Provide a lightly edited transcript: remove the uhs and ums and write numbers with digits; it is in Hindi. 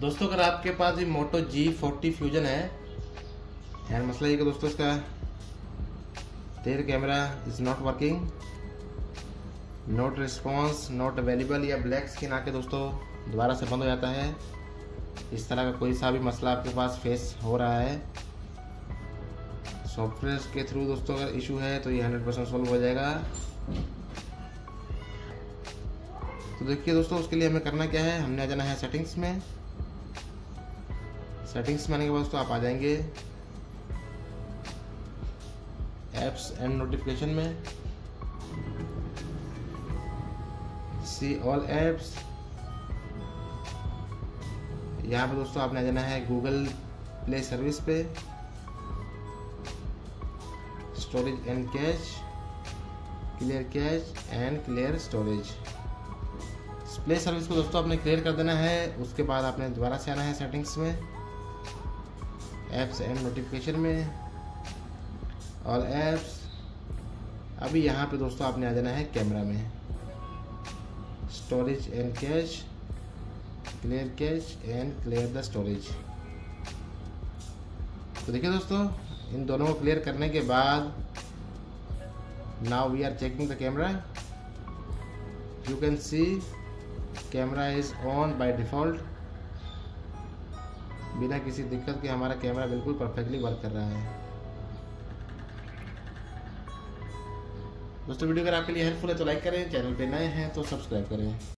दोस्तों अगर आपके पास ये मोटो G40 फ्यूजन है एंड मसला ये कि दोस्तों इसका rear camera is not working, not response, not available या ब्लैक स्क्रीन आके दोस्तों दोबारा से बंद हो जाता है। इस तरह का कोई सा भी मसला आपके पास फेस हो रहा है सॉफ्टवेयर के थ्रू दोस्तों अगर इशू है तो ये 100% सॉल्व हो जाएगा। तो देखिए दोस्तों उसके लिए हमें करना क्या है, हमने आ जाना है सेटिंग्स में। सेटिंग्स में आने के बाद दोस्तों आप आ जाएंगे एप्स एंड नोटिफिकेशन में, सी ऑल एप्स। यहाँ पे दोस्तों आपने आ जाना है गूगल प्ले सर्विस पे, storage and cache, clear cache and clear storage. Play service को दोस्तों आपने क्लियर कर देना है। उसके बाद आपने दोबारा से आना है सेटिंग्स में, एप्स एंड नोटिफिकेशन में, ऑल एप्स। अभी यहाँ पे दोस्तों आपने आ जाना है कैमरा में, storage and cache, clear cache and clear the storage. तो देखिए दोस्तों इन दोनों को क्लियर करने के बाद now we are checking the camera. You can see camera is on by default. बिना किसी दिक्कत के हमारा कैमरा बिल्कुल परफेक्टली वर्क कर रहा है। दोस्तों वीडियो अगर आपके लिए हेल्पफुल है तो लाइक करें, चैनल पे नए हैं तो सब्सक्राइब करें।